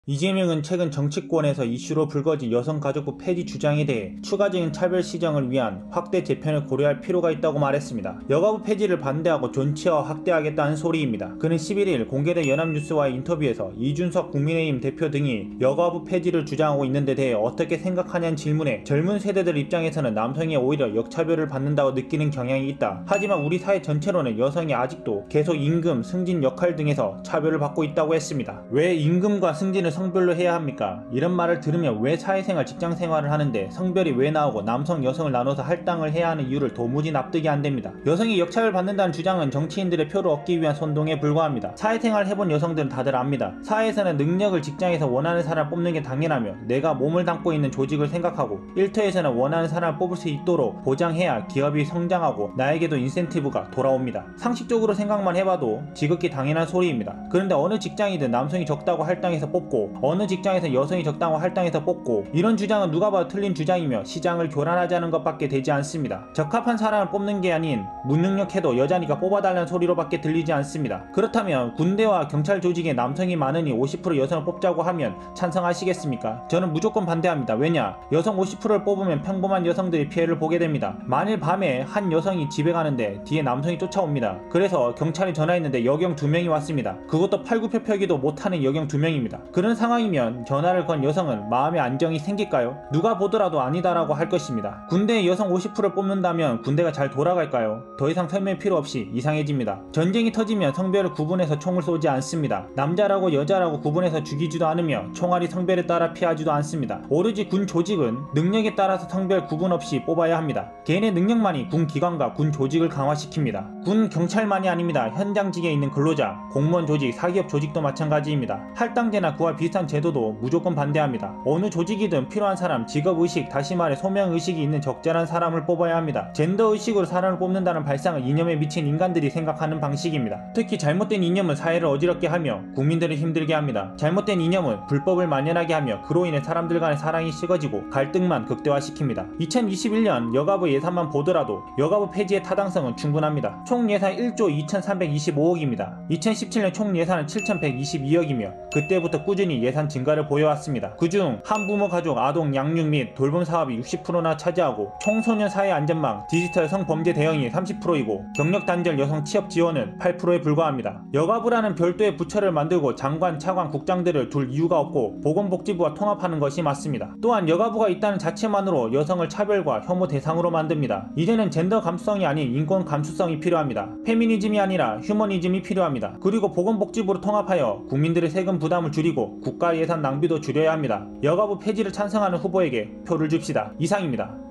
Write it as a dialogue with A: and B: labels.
A: 이재명은 최근 정치권에서 이슈로 불거진 여성가족부 폐지 주장에 대해 추가적인 차별 시정을 위한 확대 재편을 고려할 필요가 있다고 말했습니다. 여가부 폐지를 반대하고 존치와 확대하겠다는 소리입니다. 그는 11일 공개된 연합뉴스와의 인터뷰에서 이준석 국민의힘 대표 등이 여가부 폐지를 주장하고 있는 데 대해 어떻게 생각하냐는 질문에 젊은 세대들 입장에서는 남성이 오히려 역차별을 받는다고 느끼는 경향이 있다. 하지만 우리 사회 전체로는 여성이 아직도 계속 임금, 승진 역할 등에서 차별을 받고 있다고 했습니다. 왜 임금과 승진을 성별로 해야 합니까? 이런 말을 들으면 왜 사회생활, 직장생활을 하는데 성별이 왜 나오고 남성, 여성을 나눠서 할당을 해야 하는 이유를 도무지 납득이 안됩니다. 여성이 역차별 받는다는 주장은 정치인들의 표를 얻기 위한 선동에 불과합니다. 사회생활 해본 여성들은 다들 압니다. 사회에서는 능력을 직장에서 원하는 사람을 뽑는 게 당연하며 내가 몸을 담고 있는 조직을 생각하고 일터에서는 원하는 사람을 뽑을 수 있도록 보장해야 기업이 성장하고 나에게도 인센티브가 돌아옵니다. 상식적으로 생각만 해봐도 지극히 당연한 소리입니다. 그런데 어느 직장이든 남성이 적다고 할당해서 뽑고 어느 직장에서 여성이 적다고 할당해서 뽑고 이런 주장은 누가 봐도 틀린 주장이며 시장을 교란하자는 것밖에 되지 않습니다. 적합한 사람을 뽑는 게 아닌 무능력해도 여자니까 뽑아달라는 소리로밖에 들리지 않습니다. 그렇다면 군대와 경찰 조직에 남성이 많으니 50% 여성을 뽑자고 하면 찬성하시겠습니까? 저는 무조건 반대합니다. 왜냐? 여성 50%를 뽑으면 평범한 여성들이 피해를 보게 됩니다. 만일 밤에 한 여성이 집에 가는데 뒤에 남성이 쫓아옵니다. 그래서 경찰이 전화했는데 여경 2명이 왔습니다. 그것도 팔굽혀펴기도 못하는 여경 2명입니다. 그런 상황이면 전화를 건 여성은 마음의 안정이 생길까요? 누가 보더라도 아니다라고 할 것입니다. 군대에 여성 50%를 뽑는다면 군대가 잘 돌아갈까요? 더 이상 설명 필요 없이 이상해집니다. 전쟁이 터지면 성별을 구분해서 총을 쏘지 않습니다. 남자라고 여자라고 구분해서 죽이지도 않으며 총알이 성별에 따라 피하지도 않습니다. 오로지 군 조직은 능력에 따라서 성별 구분 없이 뽑아야 합니다. 개인의 능력만이 군 기관과 군 조직을 강화시킵니다. 군 경찰만이 아닙니다. 현장직에 있는 근로자, 공무원 조직, 사기업 조직도 마찬가지입니다. 할당제나 그와 비슷한 제도도 무조건 반대합니다. 어느 조직이든 필요한 사람, 직업의식, 다시 말해 소명의식이 있는 적절한 사람을 뽑아야 합니다. 젠더의식으로 사람을 뽑는다는 발상은 이념에 미친 인간들이 생각하는 방식입니다. 특히 잘못된 이념은 사회를 어지럽게 하며 국민들을 힘들게 합니다. 잘못된 이념은 불법을 만연하게 하며 그로 인해 사람들 간의 사랑이 식어지고 갈등만 극대화시킵니다. 2021년 여가부 예산만 보더라도 여가부 폐지의 타당성은 충분합니다. 총 예산 1조 2325억입니다. 2017년 총 예산은 7122억이며 그때부터 꾸준히 예산 증가를 보여왔습니다. 그중 한부모 가족 아동 양육 및 돌봄 사업이 60%나 차지하고 청소년 사회 안전망, 디지털 성범죄 대응이 30%이고 경력 단절 여성 취업 지원은 8%에 불과합니다. 여가부라는 별도의 부처를 만들고 장관, 차관, 국장들을 둘 이유가 없고 보건복지부와 통합하는 것이 맞습니다. 또한 여가부가 있다는 자체만으로 여성을 차별과 혐오 대상으로 만듭니다. 이제는 젠더 감수성이 아닌 인권 감수성이 필요합니다. 페미니즘이 아니라 휴머니즘이 필요합니다. 그리고 보건복지부로 통합하여 국민들의 세금 부담을 줄이고 국가 예산 낭비도 줄여야 합니다. 여가부 폐지를 찬성하는 후보에게 표를 줍시다. 이상입니다.